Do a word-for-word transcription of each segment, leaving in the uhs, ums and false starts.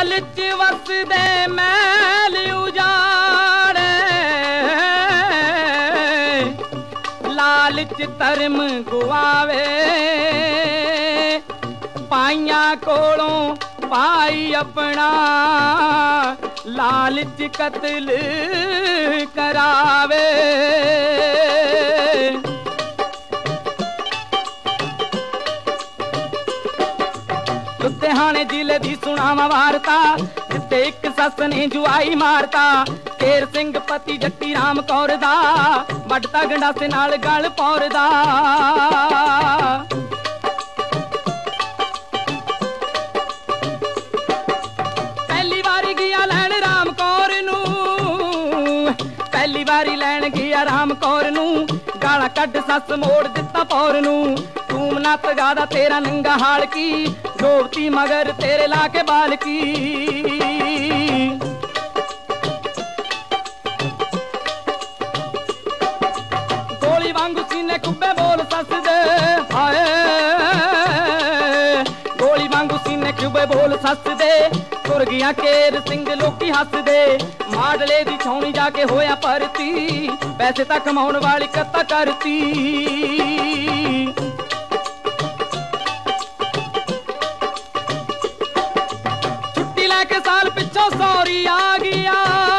लालच वसदे मैल उजाड़े, लालच धर्म गुआवे, पाइया कोलों पाई अपना लालच कत्ल करावे। लुधियाने जिले दी सुनावा वारता, जिथे एक सस ने जुआई मारता। शेर सिंह पति जट्टी राम कौर दा, वड्डता गंडासे नाल गल पौरदा। पहली वारी गया लैन राम कौर नू, पहली वारी लैन गया राम कौर नू, गाला कड सस मोड़ दिता पौर नू। तूम ना तगादा तेरा नंगा हाल की, डोबती मगर तेरे लाके बाल की। गोली वांगू सीने कुब्बे बोल सस दे, हाय गोली वांगू सीने कुब्बे बोल सस दे। तुर गया केर सिंह लोकी हस दे, माडले दी छौनी जाके होया परती, पैसे तां कमाउण वाली कत्ता करती। छुट्टी लैके साल पिछों सौरी आ गया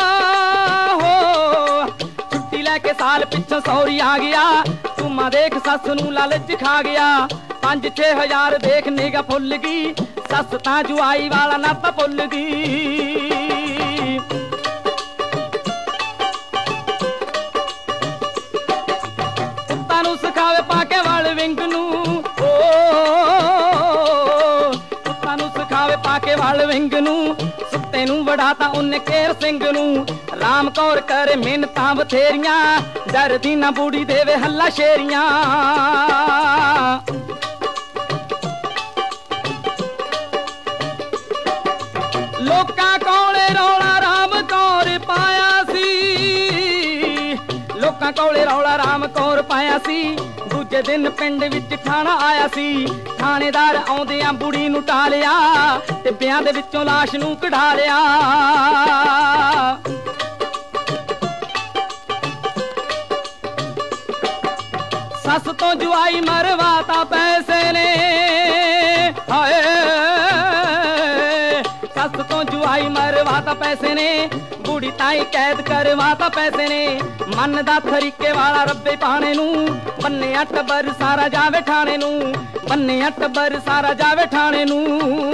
हो, छुट्टी लैके साल पिछों सौरी आ गया। तुमा देख सस नू लालच खा गया, पंज छे हजार देख निगा फुल गई, सस तां जुआई वाला नाता भुल गई। पुत्तां नू सिखावे पाके वाल विंग नू, ओ पुत्तां नू सिखावे पाके वाल विंग नू, सुत्ते नू वड़ाता उन्ने केर सिंह नू। राम कौर करे मिन्नतां बथेरियां, डरदी ना बूढ़ी देवे हल्ला शेरियां। लोकां कोले रौला राम कौर पाया सी, लोकां कोले रौला राम कौर पाया सी। दूजे दिन पिंड विच थाना आया सी, थानेदार आउंदियां बुढ़ी नू टालिया, टिब्बियां दे विचों लाश नू कढा लिया। सस तो जुआई मरवाता पैसे ने, हाय सस तो जुआई मरवाता पैसे ने, बूढ़ी ताई कैद करवाता पैसे ने। मन दा तरीके वाला रब्बे पाने नू, बन्ने टब्बर सारा जावे ठाणे नू, बन्ने टब्बर सारा जावे ठाणे नू।